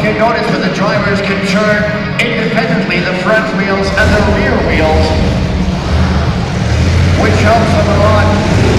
may notice that the drivers can turn independently the front wheels and the rear wheels, which helps them a lot.